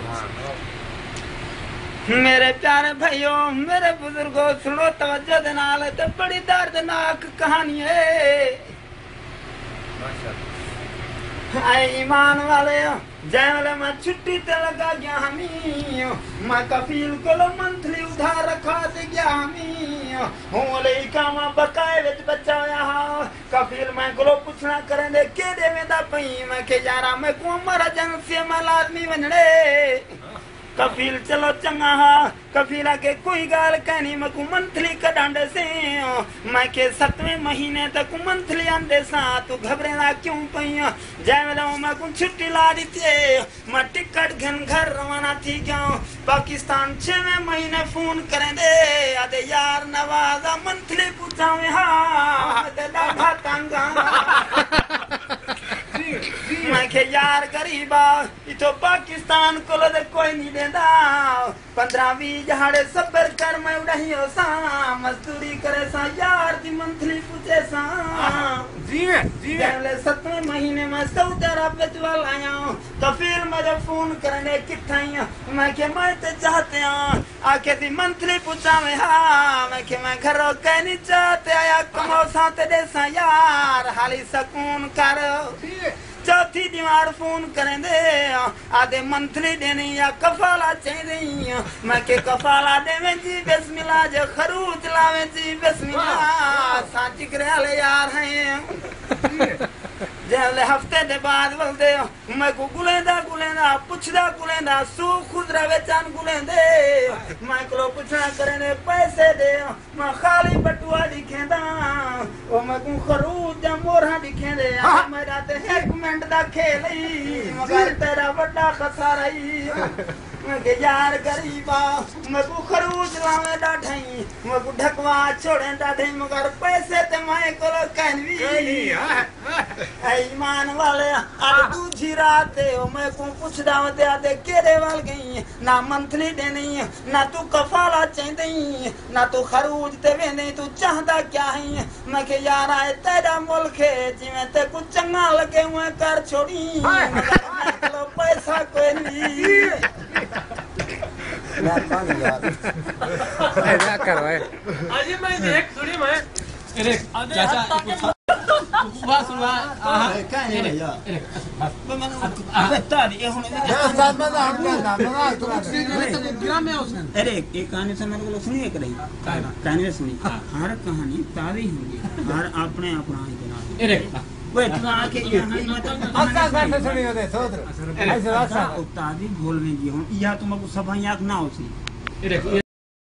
मेरे प्यारे भाइयों, मेरे बुजुर्गों, सुनो तवज्जो दे नाल, ते बड़ी दर्दनाक कहानी है। आए ईमान वाले, जैसे मैं छुट्टी ते लगा गया हमी, मैं कफील को मंथली उधार रखा दे गया हमी, हूँ ले कामा बकाए विच बचा यहाँ। कफील मैं को पूछना करें दे के दे में दा पई, मैं के यारा मैं को मरा जंग से मैं लाजमी बनने। कफील चलो चंगा हा, कफीला के कोई गाल कहनी, मैं को मंथली कडांडे से, मैं के 7वें महीने तक मंथली आंदे सा, तू घबरेना क्यों पई। जय मैं को छुट्टी ला दी थे, मैं टिकट घन घर रवाना थी क्यों। पाकिस्तान 6वें महीने फोन करें दे, अदे यार नवाजा मंथली पूछावे हा, डाढ़ा तंगा। मैं के यार गरीबा इतो पाकिस्तान को दे कोई नहीं देंदा, 15-20 जहाड़े सबर कर मैं उड़ाइयो सा, मजदूरी करे सा यार दी मंथली पूछे सा। जी 7वें महीने में सऊदी अरब विच वाल आया, कफील मुझे फोन करने किथाई, मैं के मैं ते चाहते आके दी मंथली पूछावे हा, मैं के मैं घरों कह नहीं चाहते आया, कमो सा ते दे सा यार, हाली सकून कर। चौथी दीवार फोन करें दे, आधे मंथली देनी या कफाला चाहिए, मैं के कफाला देवे जी बिस्मिल्लाह, जो खरूज लावे जी बिस्मिल्लाह, साची करे यार हैं। जैसे हफ्ते दे बाद बोलते मैं को गुलेंदा पुछदा गुलेंदा सू खुदरा बेचान गुलेंदे, मैं को पूछना करे पैसे दे, मैं खाली बटुआ दिखेंदा, ओ मैं को खरूज मोरा दिखेंदे, मेरा ते 1 मिनट दा खेल ही, मगर तेरा बड़ा खसारा ही। मैं के यार गरीबा मैं को खरूज लावे डाढई, मैं को ढकवा छोड़े डाढई, मगर पैसे ते मैं को कहनवी। ईमान वाले आज दूसरी रात मैं को पूछदा ते आदे केरे वाल गई, ना मंथली देनी ना तू कफाला चाहिए, ना तू खरूज ते वेंदे, तू चाहदा क्या है। मैं के यार आए तेरा मुल्क है, जिवें ते कुछ चंगा लगे मैं कर छोड़ी, मगर मैं पैसा कोई नहीं। क्या करवाए अजी मैं देख सुनी मैं अरे चाचा सुबह क्या है भैया मैं तारी ये होने अरे एक कहानी से मेरे को सुनिए कर रही कहानी सुनी, हर कहानी तारी होगी, हर अपने अपना ही देना। अरे वे तू आके यहाँ मतलब आकाश बैठे सुनी होते सोच ऐसे रास्ता तारी बोल में जी हूँ या तुमको सभा याद ना होती।